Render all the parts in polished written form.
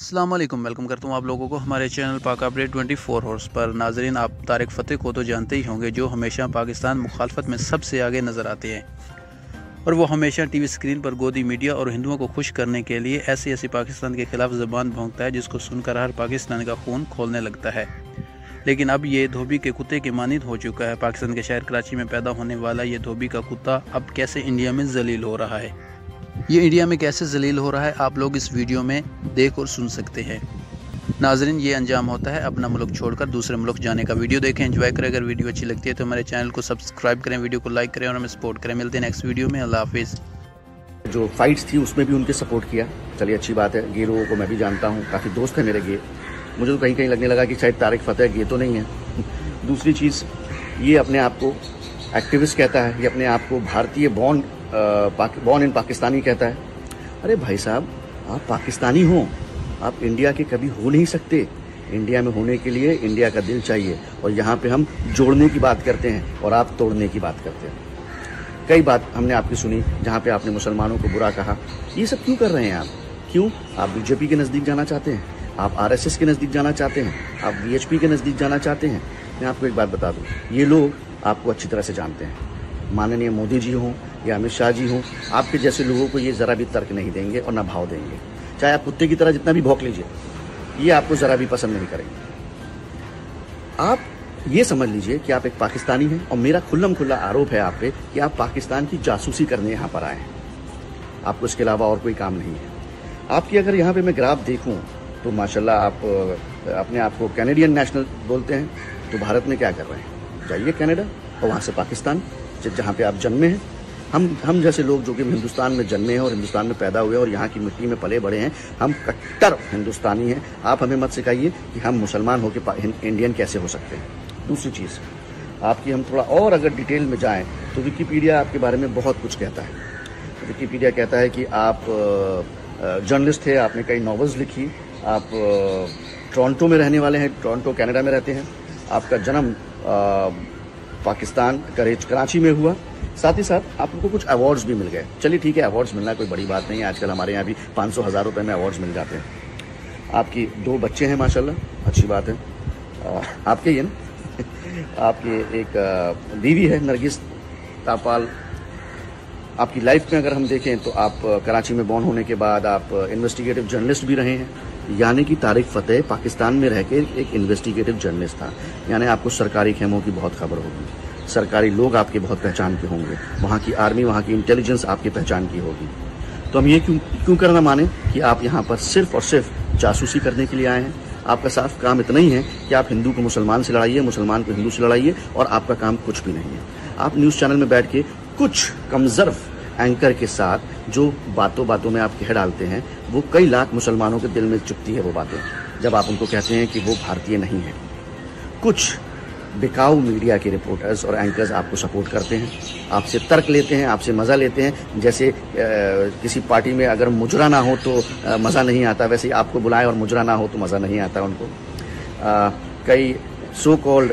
अस्सलाम वालेकुम, वेलकम करता हूँ आप लोगों को हमारे चैनल पाक अपडेट 24 हॉर्स पर। नाजरीन, आप तारिक फ़तेह को तो जानते ही होंगे, जो हमेशा पाकिस्तान मुखालफत में सबसे आगे नज़र आते हैं और वो हमेशा टीवी स्क्रीन पर गोदी मीडिया और हिंदुओं को खुश करने के लिए ऐसी पाकिस्तान के खिलाफ ज़बान भोंकता है जिसको सुनकर हर पाकिस्तान का खून खोलने लगता है। लेकिन अब ये धोबी के कुत्ते के मानिंद हो चुका है। पाकिस्तान के शहर कराची में पैदा होने वाला ये धोबी का कुत्ता अब कैसे इंडिया में जलील हो रहा है, ये इंडिया में कैसे जलील हो रहा है, आप लोग इस वीडियो में देख और सुन सकते हैं। नाजरीन, ये अंजाम होता है अपना मुल्क छोड़कर दूसरे मुल्क जाने का। वीडियो देखें, एंजॉय करें। अगर वीडियो अच्छी लगती है तो हमारे चैनल को सब्सक्राइब करें, वीडियो को लाइक करें और हमें सपोर्ट करें। मिलते हैं नेक्स्ट वीडियो में। अल्लाह हाफिज़। जो फाइट्स थी उसमें भी उनके सपोर्ट किया, चलिए अच्छी बात है। गे लोगों को मैं भी जानता हूँ, काफ़ी दोस्त है मेरे गे। मुझे तो कहीं कहीं लगने लगा कि शायद तारिक फ़तेह गे तो नहीं है। दूसरी चीज़, ये अपने आप को एक्टिविस्ट कहता है, ये अपने आप को भारतीय बॉर्न इन पाकिस्तानी कहता है। अरे भाई साहब, आप पाकिस्तानी हो, आप इंडिया के कभी हो नहीं सकते। इंडिया में होने के लिए इंडिया का दिल चाहिए, और यहाँ पे हम जोड़ने की बात करते हैं और आप तोड़ने की बात करते हैं। कई बात हमने आपकी सुनी जहाँ पे आपने मुसलमानों को बुरा कहा। ये सब क्यों कर रहे हैं आप? क्यों? आप बीजेपी के नज़दीक जाना चाहते हैं, आप आरएसएस के नज़दीक जाना चाहते हैं, आप वीएचपी के नज़दीक जाना चाहते हैं। मैं आपको एक बात बता दूँ, ये लोग आपको अच्छी तरह से जानते हैं। माननीय मोदी जी हों या अमित शाह जी हों, आपके जैसे लोगों को ये ज़रा भी तर्क नहीं देंगे और ना भाव देंगे। चाहे आप कुत्ते की तरह जितना भी भौंक लीजिए, ये आपको ज़रा भी पसंद नहीं करेंगे। आप ये समझ लीजिए कि आप एक पाकिस्तानी हैं, और मेरा खुल्लम खुल्ला आरोप है आप पे कि आप पाकिस्तान की जासूसी करने यहाँ पर आए हैं। आपको इसके अलावा और कोई काम नहीं है। आपकी अगर यहाँ पे मैं ग्राफ देखूँ तो माशाल्लाह आप अपने आप को कैनेडियन नेशनल बोलते हैं। तो भारत में क्या कर रहे हैं? जाइए कनाडा और वहाँ से पाकिस्तान, जहाँ पे आप जन्मे हैं। हम जैसे लोग जो कि हिंदुस्तान में जन्मे हैं और हिंदुस्तान में पैदा हुए और यहाँ की मिट्टी में पले बड़े हैं, हम कट्टर हिंदुस्तानी हैं। आप हमें मत सिखाइए कि हम मुसलमान होकर इंडियन कैसे हो सकते हैं। दूसरी चीज़ आपकी, हम थोड़ा और अगर डिटेल में जाएं तो विकिपीडिया आपके बारे में बहुत कुछ कहता है। विकिपीडिया कहता है कि आप जर्नलिस्ट थे, आपने कई नॉवेल्स लिखी, आप टोरंटो में रहने वाले हैं, टोरंटो कनाडा में रहते हैं, आपका जन्म पाकिस्तान कराची में हुआ। साथ ही साथ आपको कुछ अवार्ड्स भी मिल गए। चलिए ठीक है, अवार्ड्स मिलना कोई बड़ी बात नहीं है, आजकल हमारे यहाँ भी 500-1000 रुपये में अवार्ड्स मिल जाते हैं। आपकी 2 बच्चे हैं माशाल्लाह, अच्छी बात है। आपके ये ना आपकी एक बीवी है नरगिस तापाल। आपकी लाइफ में अगर हम देखें तो आप कराची में बॉर्न होने के बाद आप इन्वेस्टिगेटिव जर्नलिस्ट भी रहे हैं। यानी कि तारिक फ़तेह पाकिस्तान में रह के एक इन्वेस्टिगेटिव जर्नलिस्ट था। यानी आपको सरकारी खेमों की बहुत खबर होगी, सरकारी लोग आपके बहुत पहचान के होंगे, वहाँ की आर्मी, वहाँ की इंटेलिजेंस आपकी पहचान की होगी। तो हम ये क्यों करना माने कि आप यहाँ पर सिर्फ और सिर्फ जासूसी करने के लिए आए हैं। आपका साफ काम इतना ही है कि आप हिंदू को मुसलमान से लड़ाइए, मुसलमान को हिंदू से लड़ाइए, और आपका काम कुछ भी नहीं है। आप न्यूज़ चैनल में बैठ के कुछ कमज़र्व एंकर के साथ जो बातों में आप कह डालते हैं, वो कई लाख मुसलमानों के दिल में चुभती है वो बातें, जब आप उनको कहते हैं कि वो भारतीय नहीं है। कुछ बिकाऊ मीडिया के रिपोर्टर्स और एंकर्स आपको सपोर्ट करते हैं, आपसे तर्क लेते हैं, आपसे मज़ा लेते हैं। जैसे किसी पार्टी में अगर मुजरा ना हो तो मज़ा नहीं आता, वैसे ही आपको बुलाएं और मुजरा ना हो तो मज़ा नहीं आता उनको। कई सो कॉल्ड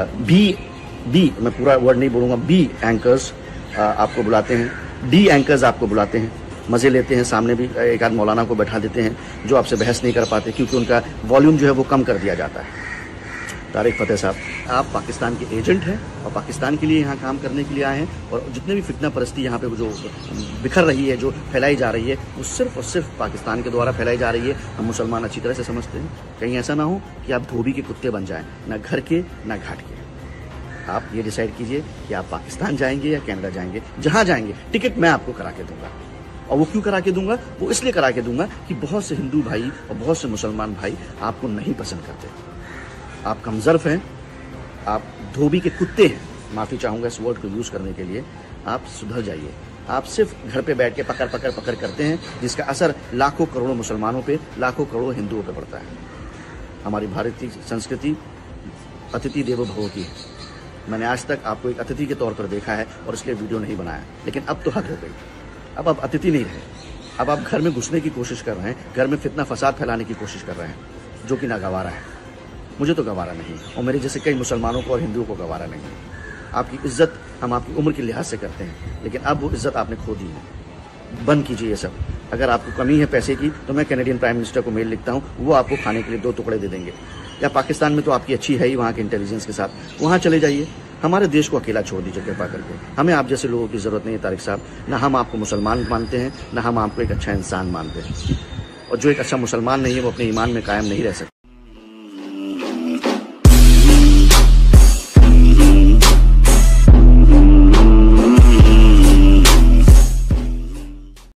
बी मैं पूरा वर्ड नहीं बोलूँगा, बी एंकर्स आपको बुलाते हैं, डी एंकर्स आपको बुलाते हैं, मज़े लेते हैं। सामने भी एक आध मौलाना को बैठा देते हैं जो आपसे बहस नहीं कर पाते, क्योंकि उनका वॉल्यूम जो है वो कम कर दिया जाता है। तारिक फ़तेह साहब, आप पाकिस्तान के एजेंट हैं और पाकिस्तान के लिए यहाँ काम करने के लिए आए हैं, और जितने भी फितना परस्ती यहाँ पे जो बिखर रही है, जो फैलाई जा रही है, वो सिर्फ और सिर्फ पाकिस्तान के द्वारा फैलाई जा रही है। हम मुसलमान अच्छी तरह से समझते हैं। कहीं ऐसा ना हो कि आप धोबी के कुत्ते बन जाएं, ना घर के ना घाट के। आप ये डिसाइड कीजिए कि आप पाकिस्तान जाएंगे या कनाडा जाएंगे। जहाँ जाएंगे टिकट मैं आपको करा के दूंगा, और वो क्यों करा के दूंगा? वो इसलिए करा के दूंगा कि बहुत से हिंदू भाई और बहुत से मुसलमान भाई आपको नहीं पसंद करते। आप कमज़र्फ हैं, आप धोबी के कुत्ते हैं, माफ़ी चाहूँगा इस वर्ड को यूज़ करने के लिए। आप सुधर जाइए। आप सिर्फ घर पे बैठ के पकड़ करते हैं, जिसका असर लाखों करोड़ों मुसलमानों पे, लाखों करोड़ों हिंदुओं पे पड़ता है। हमारी भारतीय संस्कृति अतिथि देवो भव की है। मैंने आज तक आपको एक अतिथि के तौर पर देखा है और इसलिए वीडियो नहीं बनाया, लेकिन अब तो हद हो गई। अब आप अतिथि नहीं रहे, अब आप घर में घुसने की कोशिश कर रहे हैं, घर में फितना फसाद फैलाने की कोशिश कर रहे हैं, जो कि नागवारा है। मुझे तो गवारा नहीं, और मेरे जैसे कई मुसलमानों को और हिंदुओं को गवारा नहीं है। आपकी इज्जत हम आपकी उम्र के लिहाज से करते हैं, लेकिन अब वो इज्जत आपने खो दी है। बंद कीजिए ये सब। अगर आपको कमी है पैसे की तो मैं कैनेडियन प्राइम मिनिस्टर को मेल लिखता हूँ, वो आपको खाने के लिए 2 टुकड़े दे देंगे। या पाकिस्तान में तो आपकी अच्छी है ही वहाँ के इंटेलिजेंस के साथ, वहाँ चले जाइए। हमारे देश को अकेला छोड़ दीजिए कृपा करके। हमें आप जैसे लोगों की जरूरत नहीं है तारिक साहब। ना हम आपको मुसलमान मानते हैं, ना हम आपको एक अच्छा इंसान मानते हैं। और जो एक अच्छा मुसलमान नहीं है वो अपने ईमान में कायम नहीं रह सकता।